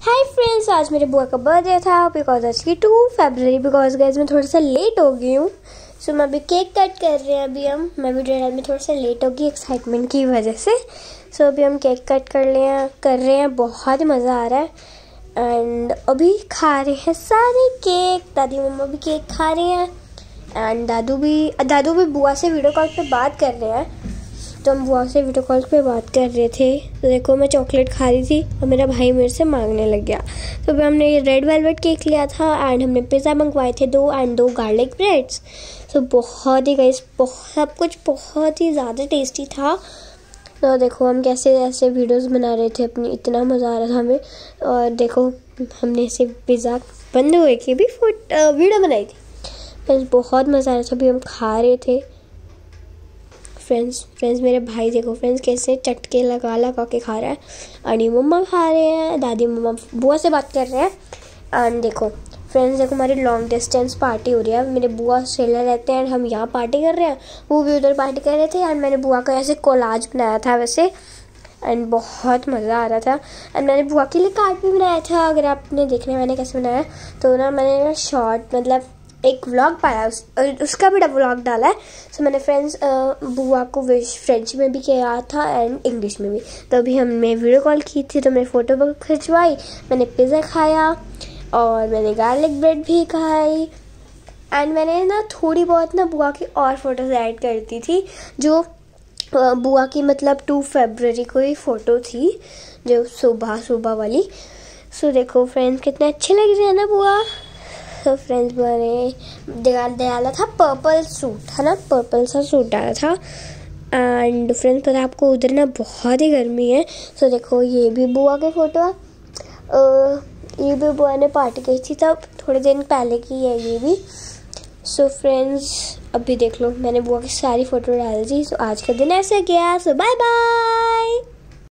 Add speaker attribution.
Speaker 1: Hi friends, आज मेरे बुआ का बर्थडे था बिकॉज आज की 2 फरवरी। बिकॉज गाइज मैं थोड़ा सा लेट हो गई हूँ, सो मैं अभी केक कट कर रहे हैं। अभी मैं वीडियो डालने में थोड़ा सा लेट हो गई एक्साइटमेंट की वजह से। सो अभी हम केक कट कर रहे हैं। बहुत ही मज़ा आ रहा है एंड अभी खा रहे हैं सारे केक। दादी मम्मा भी केक खा रहे हैं एंड दादू भी बुआ से वीडियो कॉल पे बात कर रहे हैं। तो हम बुआ से वीडियो कॉल पे बात कर रहे थे। तो देखो मैं चॉकलेट खा रही थी और मेरा भाई मेरे से मांगने लग गया। तो फिर हमने ये रेड वेलवेट केक लिया था एंड हमने पिज़्ज़ा मंगवाए थे 2 गार्लिक ब्रेड्स। तो बहुत ही गाइस सब कुछ बहुत ही ज़्यादा टेस्टी था। तो देखो हम कैसे ऐसे वीडियोस बना रहे थे अपनी, इतना मज़ा आ रहा था हमें। और देखो हमने ऐसे पिज़्ज़ा बंद हुए की भी वीडियो बनाई थी। फ्रेंड्स बहुत मज़ा आ रहा था। अभी हम खा रहे थे। फ्रेंड्स मेरे भाई देखो फ्रेंड्स कैसे चटके लगा के खा रहा है। अनी मम्मा खा रहे हैं, दादी मम्मा बुआ से बात कर रहे हैं। एंड देखो फ्रेंड्स हमारी लॉन्ग डिस्टेंस पार्टी हो रही है। मेरे बुआ ऑस्ट्रेलिया रहते हैं एंड हम यहाँ पार्टी कर रहे हैं, वो भी उधर पार्टी कर रहे थे। एंड मैंने बुआ का ऐसे कोलाज बनाया था वैसे, एंड बहुत मज़ा आ रहा था। एंड मैंने बुआ के लिए कार्ड भी बनाया था। अगर आपने देखना है मैंने कैसे बनाया तो मैंने शॉर्ट एक व्लॉग पाया उसका भी व्लॉग डाला है। सो मैंने फ्रेंड्स बुआ को विश फ्रेंच में भी किया था एंड इंग्लिश में भी। तो अभी हमने वीडियो कॉल की थी तो मैंने फ़ोटो खिंचवाई, मैंने पिज़्ज़ा खाया और मैंने गार्लिक ब्रेड भी खाई। एंड मैंने थोड़ी बहुत बुआ की और फोटोज़ ऐड करती थी, जो बुआ की 2 फरवरी को ही फ़ोटो थी, जो सुबह वाली। सो देखो फ्रेंड्स कितने अच्छे लग रहे हैं ना बुआ। तो फ्रेंड्स मैंने डाला था पर्पल सूट, है ना, पर्पल सा सूट डाला था। एंड फ्रेंड्स पता है आपको उधर बहुत ही गर्मी है। सो देखो ये भी बुआ के फ़ोटो है। ये भी बुआ ने पार्टी की थी तब थोड़े दिन पहले की है ये भी। सो फ्रेंड्स अभी देख लो मैंने बुआ की सारी फ़ोटो डाल दी। सो आज का दिन ऐसे गया। So bye bye.